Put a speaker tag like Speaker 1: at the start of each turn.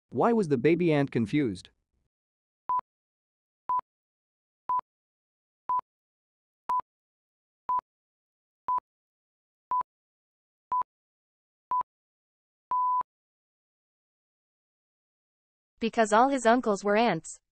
Speaker 1: Why was the baby ant confused?
Speaker 2: Because all his uncles were ants.